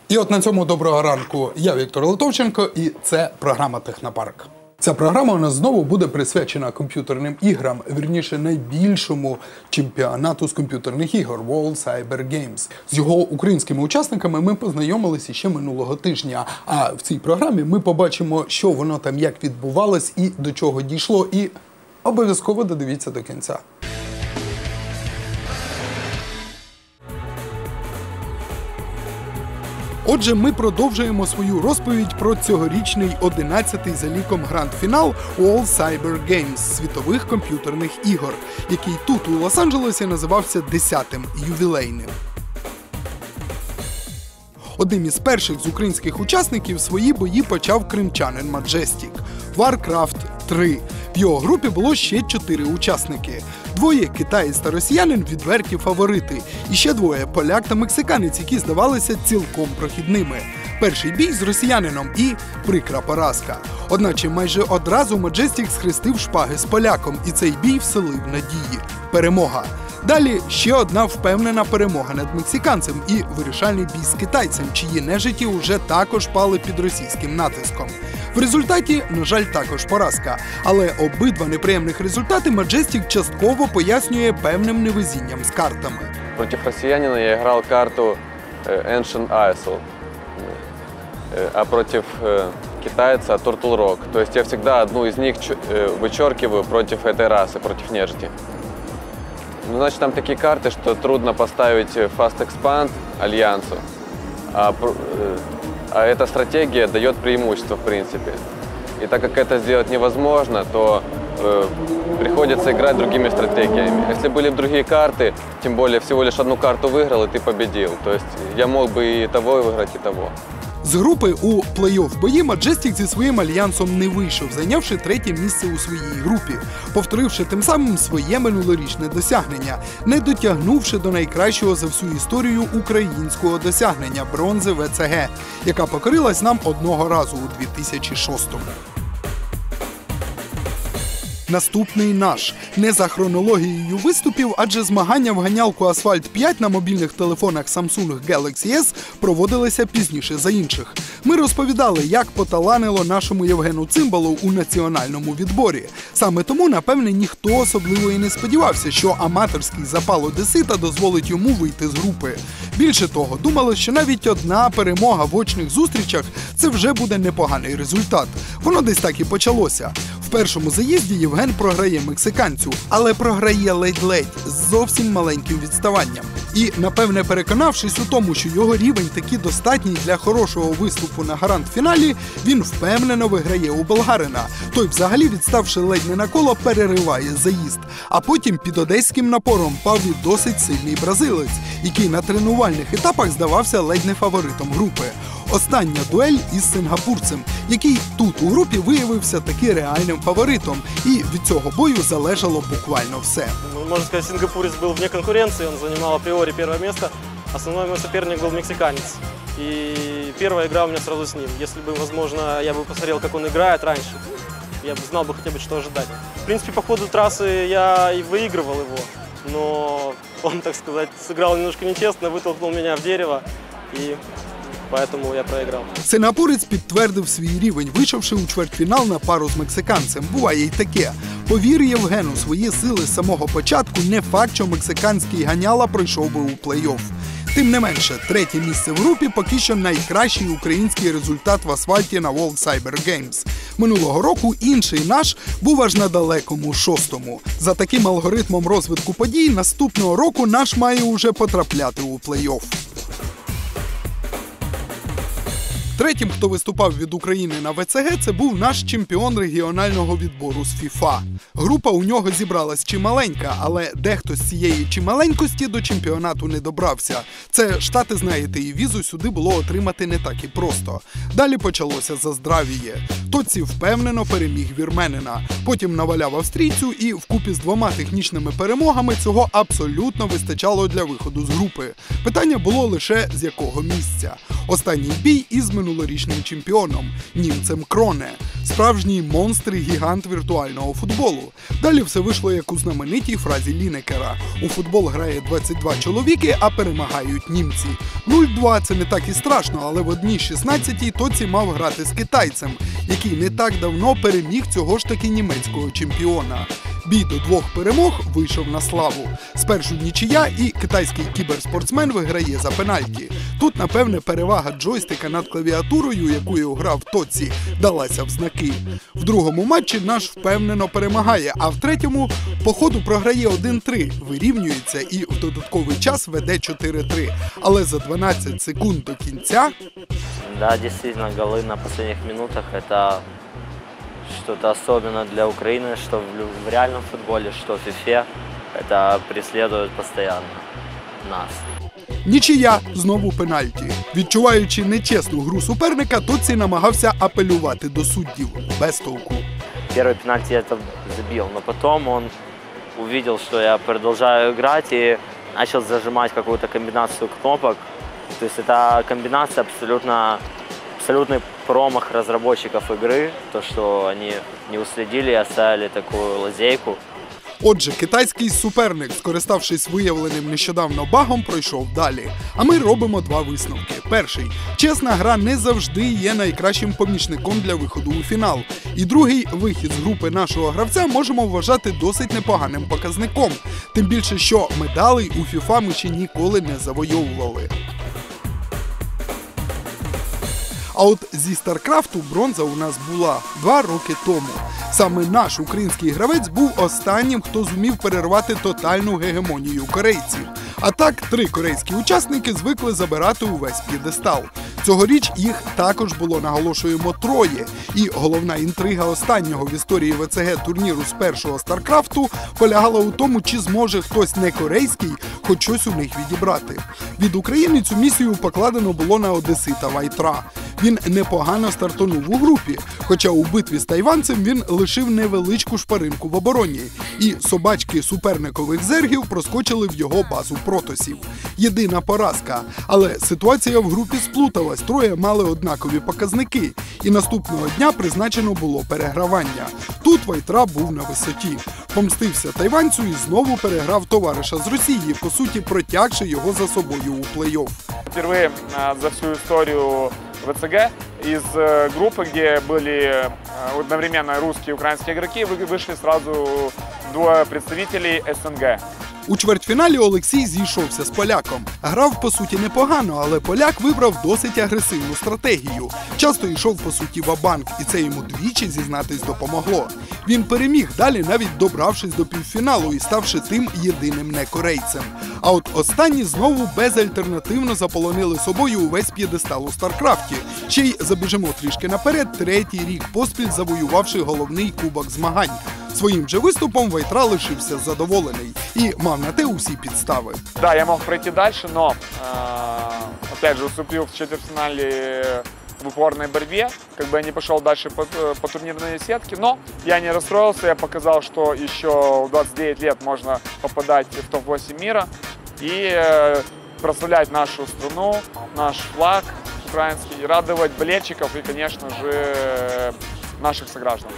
І от на цьому доброго ранку. Я Віктор Литовченко і це програма «Технопарк». Ця програма у нас знову буде присвячена комп'ютерним іграм, вірніше найбільшому чемпіонату з комп'ютерних ігор – World Cyber Games. З його українськими учасниками ми познайомилися ще минулого тижня, а в цій програмі ми побачимо, що воно там як відбувалось і до чого дійшло, і обов'язково додивіться до кінця. Отже, ми продовжуємо свою розповідь про цьогорічний 11-й за ліком гранд-фінал World Cyber Games – світових комп'ютерних ігор, який тут, у Лос-Анджелесі, називався 10-м, ювілейним. Одним із перших з українських учасників свої бої почав кримчанин Majestic. Warcraft 3. В його групі було ще 4 учасники. Двоє – китаєць та росіянин – відверті фаворити. І ще двоє – поляк та мексиканець, які здавалися цілком прохідними. Перший бій з росіянином і прикра поразка. Одначе майже одразу Majestic схрестив шпаги з поляком, і цей бій вселив надії. Перемога. Далі ще одна впевнена перемога над мексиканцем і вирішальний бій з китайцем, чиї нежиті уже також пали під російським натиском. В результаті, на жаль, також поразка. Але обидва неприємних результати Majestic частково пояснює певним невезінням з картами. Проти росіянина я грав карту Ancient Isle, а проти китайца Turtle Rock. То есть я всегда одну из них вычеркиваю против этой расы, против нежити. Ну, значит, там такие карты, что трудно поставить Fast Expand Альянсу, а эта стратегия дает преимущество, в принципе. И так как это сделать невозможно, то приходится играть другими стратегиями. Если были бы другие карты, тем более всего лишь одну карту выиграл, и ты победил. То есть я мог бы и того выиграть, и того. З групи у плей-офф бої Majestic зі своїм альянсом не вийшов, зайнявши 3-є місце у своїй групі, повторивши тим самим своє минулорічне досягнення, не дотягнувши до найкращого за всю історію українського досягнення – бронзи ВЦГ, яка покорилась нам одного разу у 2006-му. Наступний наш. Не за хронологією виступів, адже змагання в ганялку Asphalt 5 на мобільних телефонах Samsung Galaxy S проводилися пізніше за інших. Ми розповідали, як поталанило нашому Євгену Цимбалу у національному відборі. Саме тому, напевне, ніхто особливо і не сподівався, що аматорський запал одесита дозволить йому вийти з групи. Більше того, думали, що навіть одна перемога в очних зустрічах – це вже буде непоганий результат. Воно десь так і почалося. В першому заїзді Євген програє мексиканцю, але програє ледь-ледь, з зовсім маленьким відставанням. І, напевне, переконавшись у тому, що його рівень таки достатній для хорошого виступу на гранд-фіналі, він впевнено виграє у болгарина. Той взагалі, відставши ледь не на коло, перериває заїзд. А потім під одеським напором пав і досить сильний бразилець, який на тренувальних етапах здавався ледь не фаворитом групи. Остання дуель із сингапурцем, який тут у групі виявився таки реальним фаворитом. І від цього бою залежало буквально все. Можна сказати, сингапурець був вне конкуренції, він займав апріорі перше місце. Основной мой соперник был мексиканец. И первая игра у меня сразу с ним. Если бы, возможно, я бы посмотрел, как он играет раньше, я бы знал бы хотя бы, что ожидать. В принципе, по ходу трассы я и выигрывал его, но он, так сказать, сыграл немножко нечестно, вытолкнул меня в дерево, и поэтому я проиграл. Сингапурець підтвердив свій рівень, вийшовши у чвертьфінал на пару з мексиканцем. Буває й таке. Повір Євгену свої сили з самого початку, не факт, що мексиканський ганяла пройшов би у плей-офф. Тим не менше, 3-є місце в групі поки що найкращий український результат в асфальті на World Cyber Games. Минулого року інший наш був аж на далекому 6-му. За таким алгоритмом розвитку подій наступного року наш має уже потрапляти у плей-офф. Третім, хто виступав від України на ВЦГ, це був наш чемпіон регіонального відбору з FIFA. Група у нього зібралась чималенька, але дехто з цієї чималенькості до чемпіонату не добрався. Це Штати, знаєте, і візу сюди було отримати не так і просто. Далі почалося заздравіє. Тоці впевнено переміг вірменина. Потім наваляв австрійцю і вкупі з 2 технічними перемогами цього абсолютно вистачало для виходу з групи. Питання було лише з якого місця. Останній бій із минулорічним чемпіоном – німцем Кроне. Справжній монстр і гігант віртуального футболу. Далі все вийшло як у знаменитій фразі Лінекера. У футбол грає 22 чоловіки, а перемагають німці. 0-2 – це не так і страшно, але в одній 16-й Тоці мав грати з китайцем, який не так давно переміг цього ж таки німецького чемпіона. Бій до 2 перемог вийшов на славу. Спершу нічия і китайський кіберспортсмен виграє за пенальті. Тут, напевне, перевага джойстика над клавіатурою, якою грав Тоці, далася в знаки. В другому матчі наш впевнено перемагає, а в третьому по ходу програє 1-3, вирівнюється і в додатковий час веде 4-3. Але за 12 секунд до кінця... Да, действительно, голы на последних минутах – это что-то особенное для Украины, что в реальном футболе, что в FIFA. Это преследует постоянно нас. Нічия, знову пенальті. Відчуваючи нечесну гру суперника, Тоці намагався апелювати до суддів. Без толку. Первый пенальти я забил, но потом он увидел, что я продолжаю играть и начал зажимать какую-то комбинацию кнопок. То есть это комбинация абсолютный промах разработчиков игры, то, что они не уследили и оставили такую лазейку. Отже, китайський суперник, скориставшись виявленим нещодавно багом, пройшов далі. А ми робимо два висновки. Перший. Чесна гра не завжди є найкращим помічником для виходу у фінал. І другий. Вихід з групи нашого гравця можемо вважати досить непоганим показником. Тим більше, що медалей у FIFA ми ще ніколи не завойовували. А от зі Старкрафту бронза у нас була 2 роки тому. Саме наш український гравець був останнім, хто зумів перервати тотальну гегемонію корейців. А так, 3 корейські учасники звикли забирати увесь п'єдестал. Цьогоріч їх також було, наголошуємо, 3. І головна інтрига останнього в історії ВЦГ турніру з першого Старкрафту полягала у тому, чи зможе хтось не корейський хоч щось у них відібрати. Від України цю місію покладено було на одесита Вайтра. Він непогано стартонув у групі, хоча у битві з тайванцем він лишив невеличку шпаринку в обороні. І собачки суперникових зергів проскочили в його базу протосів. Єдина поразка. Але ситуація в групі сплуталась, 3 мали однакові показники. І наступного дня призначено було перегравання. Тут Вайтра був на висоті. Помстився тайванцю і знову переграв товариша з Росії, по суті протягши його за собою у плей-офф. Впервые за всю историю ВЦГ из группы, где были одновременно русские и украинские игроки, вышли сразу 2 представителей СНГ. У чвертьфіналі Олексій зійшовся з поляком. Грав, по суті, непогано, але поляк вибрав досить агресивну стратегію. Часто йшов, по суті, ва-банк, і це йому двічі, зізнатись, допомогло. Він переміг далі, навіть добравшись до півфіналу і ставши тим єдиним некорейцем. А от останні знову безальтернативно заполонили собою увесь п'єдестал у Старкрафті. Ще й забіжимо трішки наперед, 3-й рік поспіль завоювавши головний кубок змагань. Своїм же виступом Вайтра лишився задоволений і мав на те усі підстави. Да, я мог пройти дальше, но опять же уступил в четвертьфинале в упорной борьбе, как бы я не пошел дальше по турнирной сетке, но я не расстроился, я показал, что еще в 29 лет можно попадать в топ-8 мира и прославлять нашу страну, наш флаг украинский, радовать болельщиков и, конечно же, наших сограждан.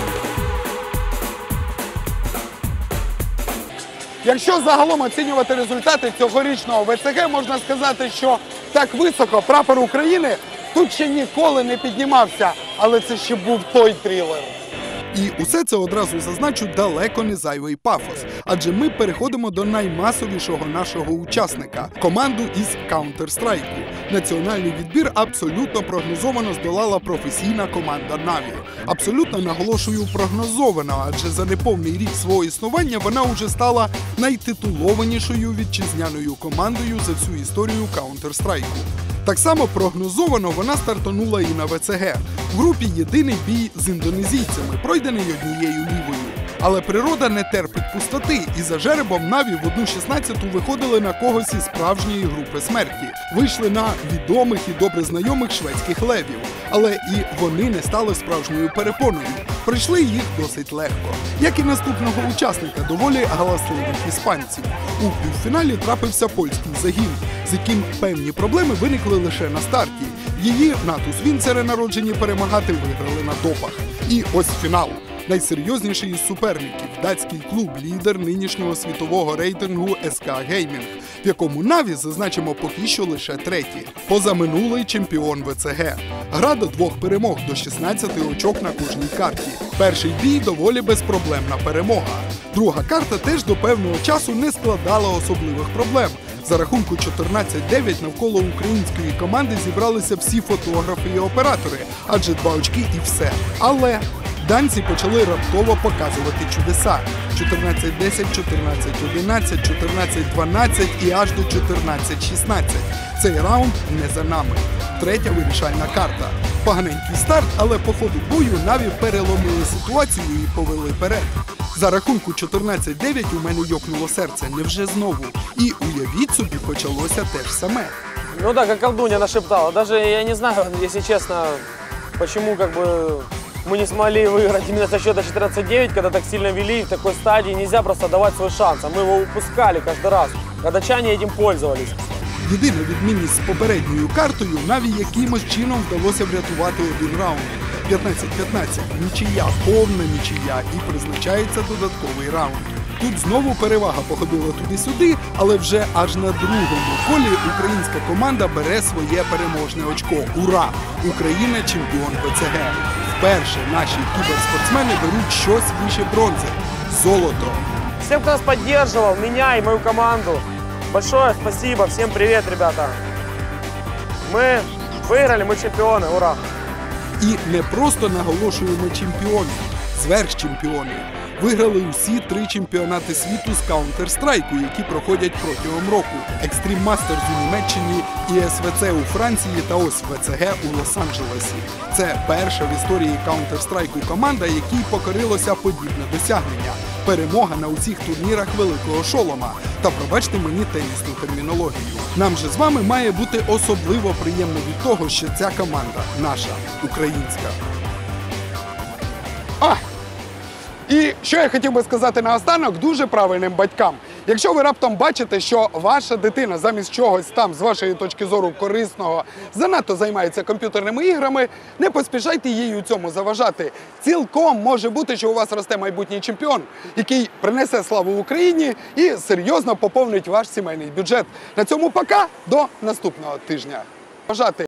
Якщо загалом оцінювати результати цьогорічного ВЦГ, можна сказати, що так високо прапор України тут ще ніколи не піднімався, але це ще був той трилер. І усе це, одразу зазначу, далеко не зайвий пафос, адже ми переходимо до наймасовішого нашого учасника – команду із Counter-Strike. Національний відбір абсолютно прогнозовано здолала професійна команда Na'Vi. Абсолютно, наголошую, прогнозовано, адже за неповний рік свого існування вона вже стала найтитулованішою вітчизняною командою за всю історію Counter-Strike. Так само прогнозовано вона стартонула і на ВЦГ. В групі єдиний бій з індонезійцями, пройдений однією лівою. Але природа не терпить пустоти, і за жеребом Наві в 1/16 виходили на когось із справжньої групи смерті. Вийшли на відомих і добре знайомих шведських левів. Але і вони не стали справжньою перепоною. Пройшли їх досить легко. Як і наступного учасника, доволі галасливих іспанців. У півфіналі трапився польський загін, з яким певні проблеми виникли лише на старті. Її Натус Вінцере, народжені перемагати, виграли на допах. І ось фінал. Найсерйозніший із суперників – датський клуб, лідер нинішнього світового рейтингу СК Геймінг, в якому Наві, зазначимо, поки що лише третій. Позаминулий чемпіон ВЦГ. Гра до 2 перемог, до 16 очок на кожній карті. Перший бій – доволі безпроблемна перемога. Друга карта теж до певного часу не складала особливих проблем. За рахунку 14-9 навколо української команди зібралися всі фотографи і оператори, адже 2 очки і все. Але данці почали раптово показувати чудеса. 14-10, 14-11, 14-12 і аж до 14-16. Цей раунд не за нами. Третя вирішальна карта. Поганенький старт, але по ходу бою Наві переломили ситуацію і повели вперед. За рахунку 14-9 у мене йокнуло серце. Невже знову? І уявіть собі, почалося те ж саме. Ну да, как колдунья нашептала. Даже я не знаю, если честно, почему мы не смогли выиграть именно со счета 14-9, когда так сильно вели в такой стадии. Нельзя просто давать свой шанс, а мы его упускали каждый раз. Датчане этим пользовались. Єдина відмінність з попередньою картою, Наві якимось чином вдалося врятувати один раунд. 15-15. Нічия, повна нічия, і призначається додатковий раунд. Тут знову перевага походила туди-сюди, але вже аж на другому колі українська команда бере своє переможне очко. Ура! Україна – чемпіон ВЦГ. Вперше наші кіберспортсмени беруть щось вище бронзи – золото. Всем, кто нас поддерживал, меня и мою команду, большое спасибо. Всем привет, ребята. Мы выиграли, мы чемпионы. Ура! І не просто наголошуємо чемпіонів, зверхчемпіони. Виграли усі 3 чемпіонати світу з Counter-Strike, які проходять протягом року. Extreme Masters у Німеччині, ІСВЦ у Франції та ось ВЦГ у Лос-Анджелесі. Це перша в історії Counter-Strike команда, якій покорилося подібне досягнення. Перемога на усіх турнірах Великого Шолома. Та пробачте мені тенісну термінологію. Нам же з вами має бути особливо приємно від того, що ця команда наша, українська. І що я хотів би сказати наостанок дуже правильним батькам. Якщо ви раптом бачите, що ваша дитина замість чогось там, з вашої точки зору, корисного, занадто займається комп'ютерними іграми, не поспішайте їй у цьому заважати. Цілком може бути, що у вас росте майбутній чемпіон, який принесе славу Україні і серйозно поповнить ваш сімейний бюджет. На цьому пока, до наступного тижня. Бажати